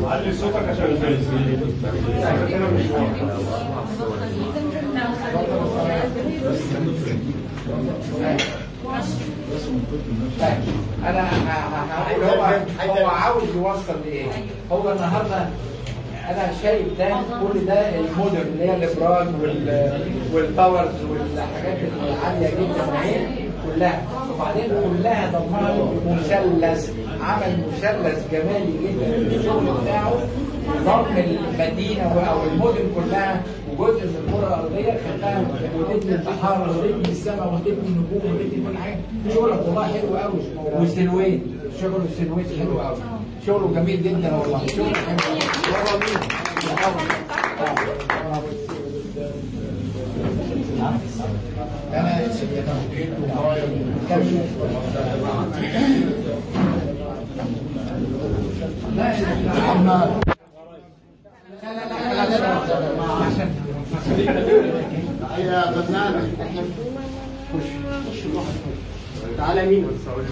علي صوتك عشان انا هقول هو عاوز يوصل لايه؟ هو النهارده انا شايف ده كل ده المودرن اللي هي الابراج والباورز والحاجات العاليه جدا اهي كلها، وبعدين كلها ضمها مثلث، عمل مثلث جمالي جدا في الشغل بتاعه، ضم المدينه او المدن كلها وجزء من الكره الارضيه خلاها وتبني البحار وتبني السماء وتبني النجوم وتبني كل حاجه. شغلك والله حلو قوي، والسلويت شغل السلويت حلو قوي، شغله جميل جدا والله، شغله حلو انا يا فنان خش تعالى مين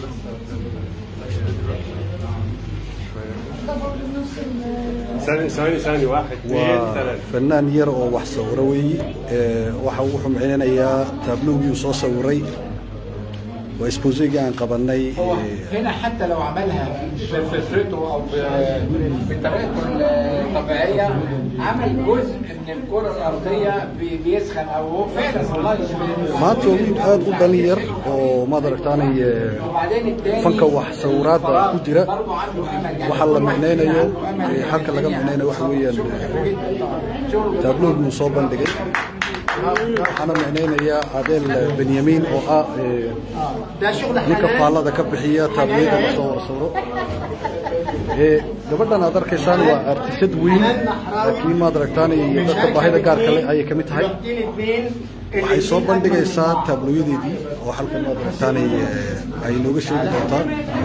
ثاني واحد اثنين ثلاثة. فنان ير oo wax sawraway waxa uu xumcinayaa taabluugii soo sawiray وإسبوزيجي عن قبلني هنا حتى لو عملها بفطرته أو بطريقته الطبيعية عمل جزء من الكرة الأرضية بيسخن أو فعلا والله ما تقول هذا ضلير وما دركتاني فنك وحصورات كتيرة وحلا معنينا يو حركة لقى معنينا وحويا تابلوه مصوبا دقي أنا معنينا يا عادل بنيامين أو ninka faallada ka bixiya taableeda la soo sawiro gabadhan aad arkaysaan waa artisad weyn laakiin maad aragtaan iyo dadka baahida gaarka leh ayay ka mid tahay waxay soo bandhigaysaa taabloyadeedii oo halkan maad aragtaan ay nooga sheegi doontaa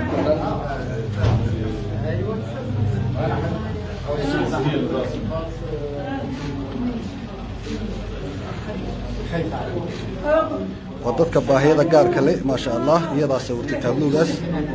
ودتك باهيدا gaarka leh ما شاء الله iyada sawirtay taabluugaas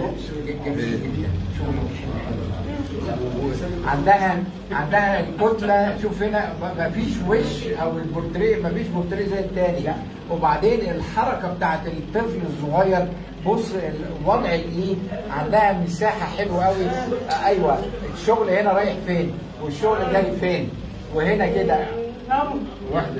عندها الكتله. شوف هنا ما فيش وش او البورتريه ما فيش بورتريه زي الثاني لا. وبعدين الحركه بتاعت الطفل الصغير بص وضع الايد عندها مساحه حلوه قوي. ايوه الشغل هنا رايح فين والشغل جاي فين وهنا كده واحده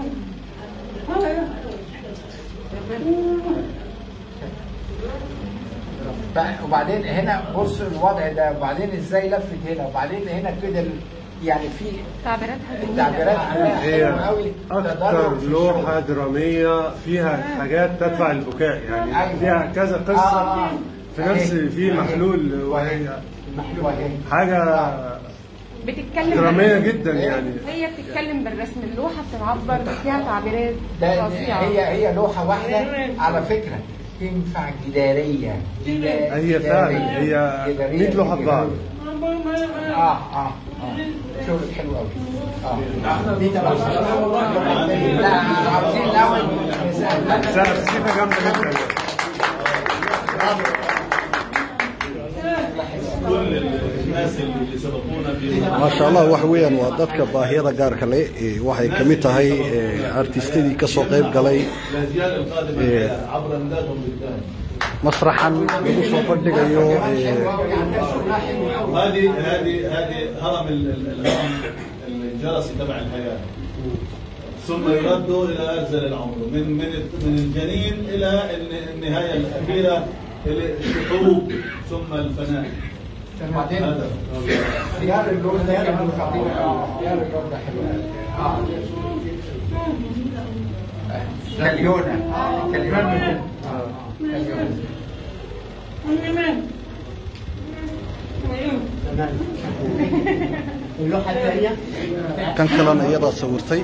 وبعدين هنا بص الوضع ده وبعدين ازاي لفت هنا وبعدين هنا كده يعني في تعبيرات هي اكثر لوحه دراميه فيها حاجات تدفع البكاء يعني أيوة. فيها كذا قصه في نفس في محلول وهي حاجه بتتكلم دراميه جدا يعني هي بتتكلم بالرسم. اللوحه بتعبر فيها تعبيرات فظيعه. هي لوحه واحده على فكره تنفع جداريه هي فعلا هي 100 لوحه ببعض. شغل حلو قوي. دي تبع لا عاوزين الاول سقفه جامده جدا. كل الناس اللي سبقونا ما شاء الله وحويا ودتك باهيدا gaarka leh waxay kamid tahay artistadii ka soo qayb galay مسرحا وصو بدغيو هذه هرم الجرسي تبع الحياه ثم يردوا الى ارذل العمر من الجنين الى النهايه الاخيره الشحوب ثم الفناء. بعدين اختيار اللون ده كمان خطير. اختيار اللون ده حلو. كليونه كليونه اللوحه الثانيه كان كلام iyada sawirtay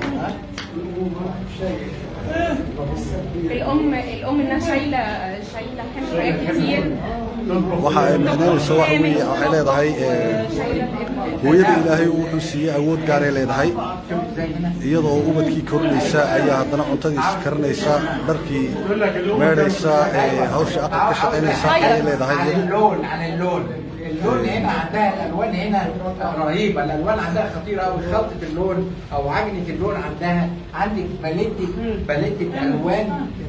الام انها شايله حاجات كتير. waxa ay micnaheedu waxa weeye ay leedahay hooyada Ilaahay wuxuu siiyay awood gaar ah leedahay iyadoo ubadkii korinaysa ayaa haddana cuntadiis karinaysa dharkii meedhaysa hawsha aqalka ka shaqaynaysa ay leedahay عن اللون اللون هنا عندها الالوان هنا رهيبه، الالوان عندها خطيره قوي، خلطه اللون او عجنه اللون عندها، عندك باليتة الوان.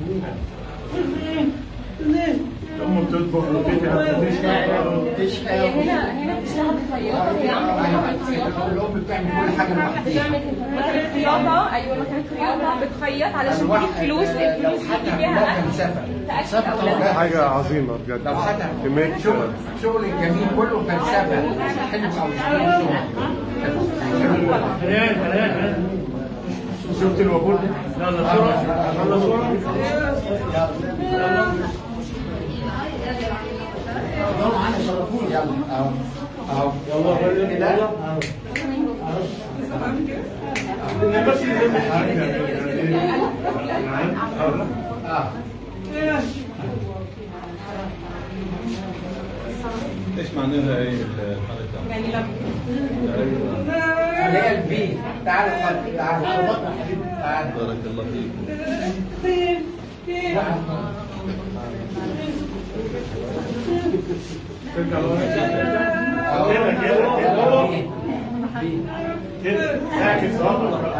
أمه بتطبخ هي هنا بتشتغل خياطه، هي الام بتعمل كل حاجه لوحدها. بتعمل مكنه خياطه، ايوه مكنه خياطه بتخيط علشان تجيب فلوس تجيب بيها اكل. حاجه عظيمه بجد. لو حتى شغل جميل كله فلسفه، حلو قوي شفت الوابور؟ يلا صورة، يلا صورة. يلا اهو اهو يلا كده ايش معناها هي الحركه؟ يعني لما اللي هي الفي. تعال تعال تعال بارك الله فيك. كده ساكت صبر.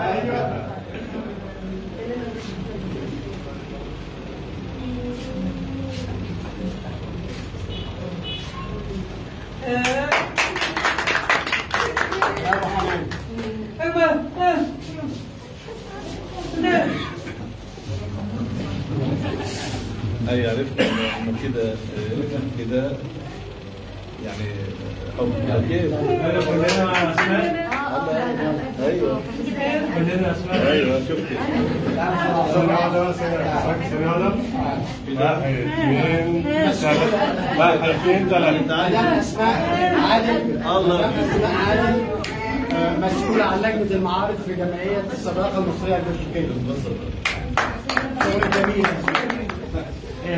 اي عرفت انه كده يعني حب كيف؟ كلنا اسماء. ايوه كلنا اسماء. ايوه شفتي. ثانية واحدة بس، ثانية واحدة. واحد اثنين ثلاثة. واحد اثنين ثلاثة. أنا أسماء عادل. الله. أسماء عادل مسؤولة عن لجنة المعارض في جمعية الصداقة المصرية البلجيكية. شغل جميل. هي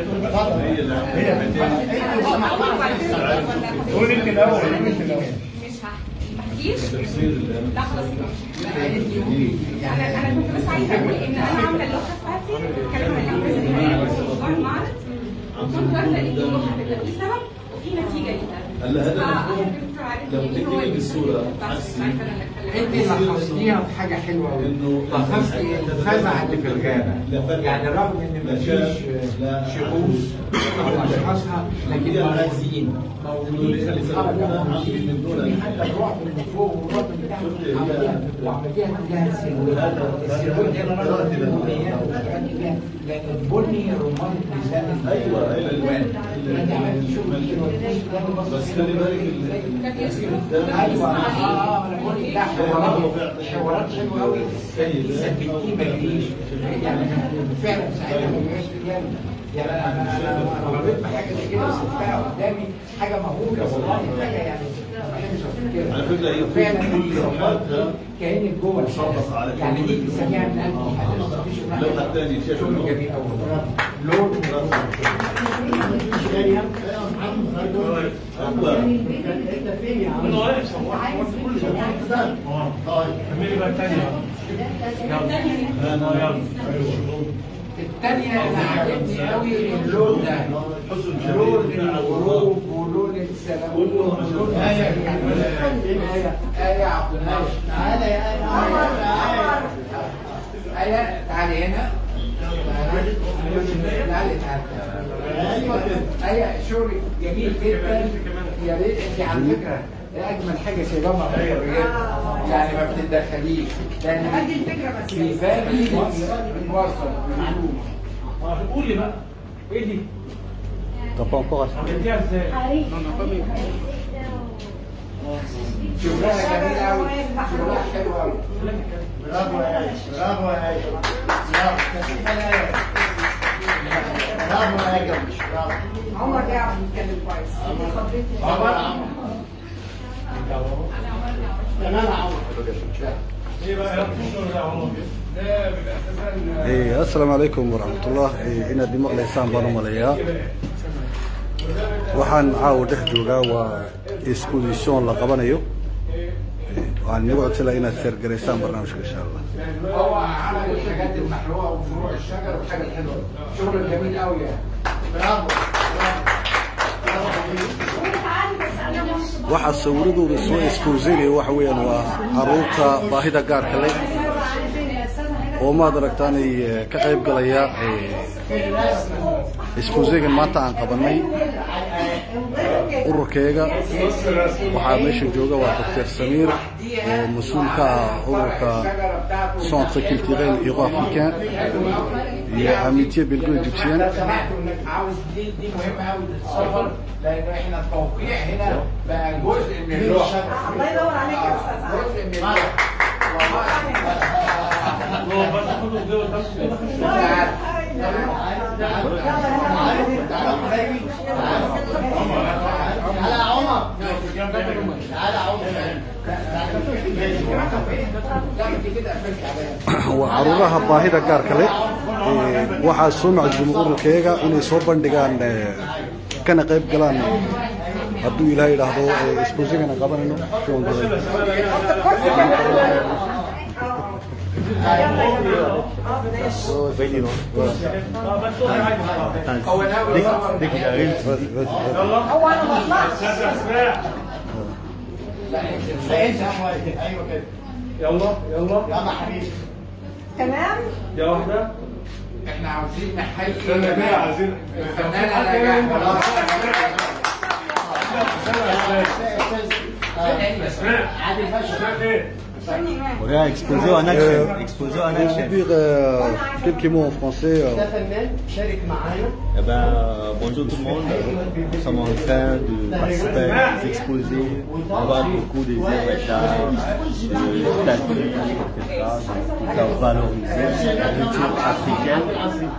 قول انت الاول، مش هحكيش. لا خلاص انا كنت بس عايزه اقول ان انا عامله اللوحه بتاعتي بتتكلم عن الانجاز اللي معرض، وكنت واخده ان اللوحه هتبقى في سبب وفي نتيجه ليها. هلا هذا المفهوم لو تكتبي بالصوره حسي انت لخصتيها في حاجه حلوه قوي، لخصتي الفزع اللي في الغابه، يعني رغم ان مفيش شخوص او اشخاصها لكن موجودين في الحركه، موجودين من حتى الرعب من فوق والرعب من تحت وعمليها كلها سلوات. السلوات دي لان البني رمان اللسان. ايوه الالوان بس خلي بالك ايوه انا بقول لك ده حوارات حلوه قوي، ثبتيه ما يجريش يعني فعلا ساعتها ما يجريش يعني انا قريت بحاجه زي كده وشفتها قدامي حاجه مهوله والله، حاجه يعني ما بحبش افتكرها على فكره هي فعلا كل صفحاتها كانك جوه مصبغه على يعني دي بنسميها من قلب اللوحه الثانيه شايف شغل اللوحه جميل قوي لون أنت فين يا عم؟ كملي بقى الثانية. الثانية أنا عجبني قوي اللون ده، لون الغروب ولون السلام ولون آية عبد الناصر. تعالى يا آية تعالي هنا. تعالي آية شغل جميل جدا، يا ريت أنت على فكرة أجمل حاجة سايباها مع الرجال، يعني ما بتتدخليش، لأن هذه الفكرة بس في بالي بتوصل المعلومة. قولي بقى ايه دي؟ عملتيها ازاي؟ شغلها جميل قوي، شغلها حلو قوي. برافو يا عايش، برافو يا عايش، برافو يا جمش، برافو. عمر بيعرف يتكلم كويس. عمر تمام عمر. ايه بقى يا الشغل ده يا عمر؟ asalaamu calaykum waraxmatullah. inaad i maqlaysaan baan u malayaa. waxaan caawa dhex joogaa waa iskuudisyoon la qabanayo. waxaan inagu codsanaa inaad sheergaraysaan barnaamijka insha allah. هو عمل الحاجات المحروقة وفروع الشجر والحاجة الحلوة، شغل جميل قوي يعني. برافو. تعالي بس انا مش waxa sawiradooda soo iskuusinay waxa weeyaan waa caruurta baahida gaarka leh oo ma aragtaan ay ka qayb galaya iskuusigan maanta aan qabanay ururkeega waxaa meesha jooga waa Dr. Samir oo mas'uul ka ah ururka Centre culturel Euro-Africain iyo Amitié belgo-égyptienne لأنه إحنا التوقيع هنا بقى جزء من اللغة. الله يدور عليك يا أستاذ. جزء من وعروضها باهدة كاركلي waxaa soo macluumo ururkeega inay soo bandhigaan kana qayb galaan hadduu ilaahay yiraahdo isbuusigana qabanayno يلا يلا حبيبي تمام يا واحدة احنا عاوزين نحيي عايزين الفنانة On a exposé en action. Exposé en action. dire quelques mots en français. Eh ben, bonjour tout le monde. Nous sommes en train de participer à des exposés. On voit beaucoup des œuvres d'art, de statues, etc. Pour faire valoriser la culture africaine.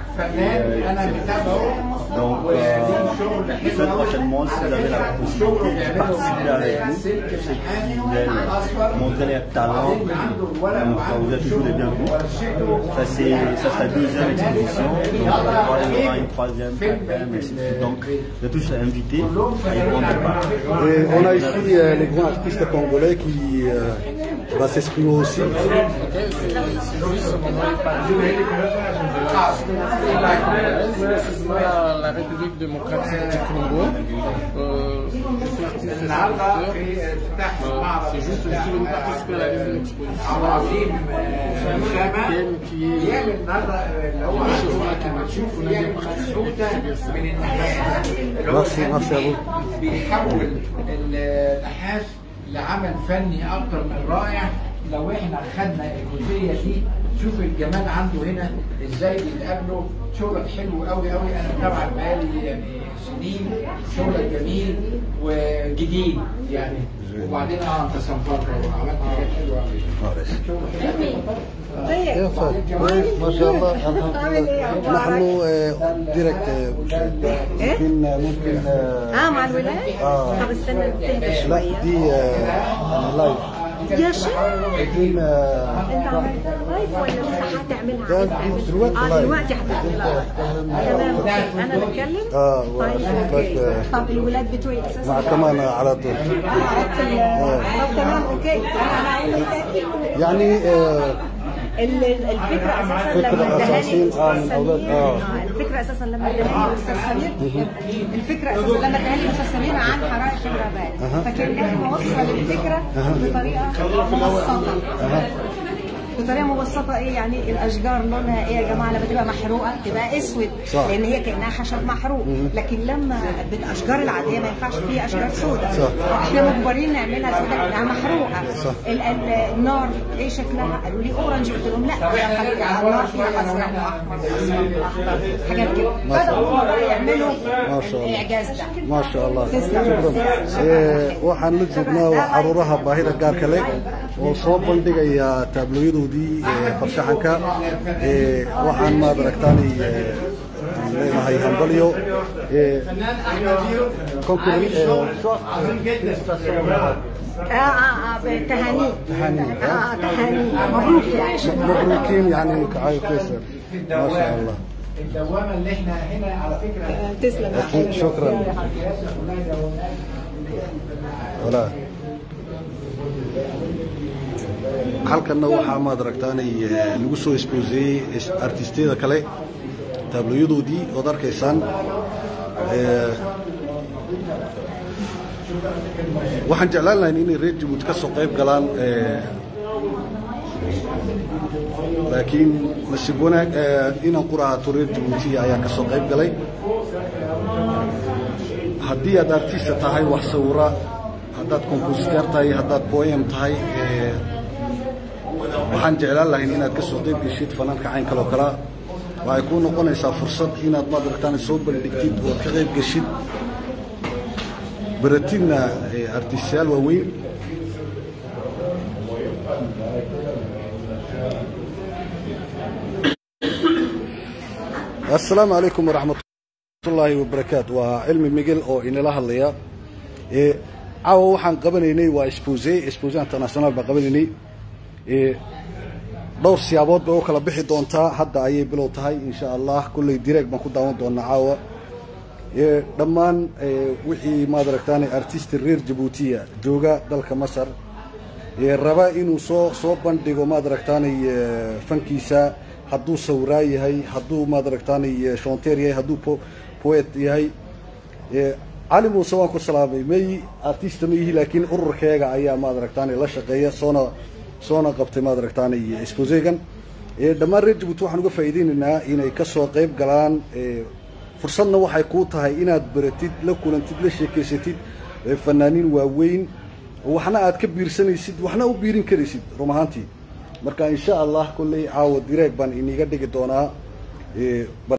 Donc, très prochainement, si vous avez la possibilité de participer avec nous, ceux qui veulent montrer leur talent, vous êtes toujours les bienvenus. Ça sera la deuxième exposition. Donc, il y aura une troisième, quatrième, et ainsi de suite. Donc, vous êtes tous invités à y prendre part. Et on a ici les grands artistes congolais qui va s'exprimer aussi. La République démocratique du Congo. C'est juste aussi une participer à la deuxième exposition. Qui Merci à vous. بيحول النحاس لعمل فني اكتر من رائع. لو احنا خدنا الجزئيه دي شوف الجمال عنده هنا ازاي بيتقابلوا. شغلك حلو قوي قوي. انا متابعك بقالي يعني سنين. شغلك جميل وجديد يعني. وبعدين انت صنفرت وعملت حاجات حلوه قوي. ما شاء الله نحن ديركت ممكن مع الولاية؟ طب استنى تهدى شوية. لا دي لايف يا شيخ انت عملتها لايف ولا لسه هتعملها؟ دلوقتي هتعملها. تمام انا بتكلم؟ طب الولاد بتوعي اساسا مع كمان على طول. طب تمام اوكي. انا هقول ايه تاني؟ يعني الفكرة أساسا لما اداها لي الأستاذ سمير. الفكرة أساسا لما اداها لي الأستاذ سمير عن حرائق الغابات. فكان لازم أوصل الفكرة بطريقة مبسطة. ايه يعني الاشجار لونها ايه يا جماعه لما تبقى محروقه تبقى اسود لان هي كانها خشب محروق. لكن لما بالاشجار العاديه ما ينفعش فيها اشجار سوداء. احنا مجبرين نعملها سوداء لانها محروقه. النار ايه شكلها؟ قالوا لي اورنج. قلت لهم لا النار فيها ازرق واحمر واصفر واخضر حاجات كده. بداوا يعملوا الاعجاز ده. ما شاء الله. waxaan la joognaa caruuraha baahida gaarka leh oo soo bandhigaya taabloyadoodii farshaxanka. waxaan ma aragtaan leenahay hambalyo تهاني مبروك يعني. مبروكين يعني كعاية كويسة. ما شاء الله. الدوامة اللي احنا هنا على فكرة تسلم. شكرا. ولا halkanna waxaa ma aragtaan lagu soo exposeeyay artistayda kale taabloyadoodii oo arkaysaan waxaan jeclaan lahayn inay reer Jabuuti ka soo qayb galaan laakiin nasiib wanaag inaan quraato reer Jabuuti ayaa ka soo qayb galay haddii aad artista tahay wax sawira haddaad compositor tahay haddaad poem tahay waxaan jeclaan lahayn inaad ka soo qayb gashid fanaanka cayn kale oo kale waxay ku noqonaysaa fursad inaad madaragtaan soo bandhigtid oo ka qayb gashid baratina artistayaal waaweyn السلام عليكم ورحمة الله وبركاته وعلمي ميغيل أو إن الله هالليا عاو وحن قبلني وإسبوزي انترناسيونال بقبلني دور سيابات بوكلا بحي دونتا حتى أي بلوتهاي إن شاء الله كل ديريك بنكون دون عاو دمان وحي ما دركتاني أرتيست الرير جيبوتية جوجا دالك مصر الربا إنو صو بندقو ما دركتاني فنكيسا hadduu sawraa yahay hadduu maadaragtaanay shonteer yahay hadduu poet yahay cali muuse waan ku salaamay may artista ma yihi laakiin ururkeega ayaa maadaragtaanay la shaqeeya soona qabtay maadaragtaanay exposegan dhammaan reer Jabuuti waxaan uga faa'iideynaynaa inay ka soo qayb galaan fursadna waxay ku tahay inaad baratid la kulantid la sheekeysatid fanaaniin waaweyn waxna aad ka biirsanaysid waxna u biirin karaysid run ahaantii marka insha Allah kulli caawa direeg baan iniga dhigi doonaa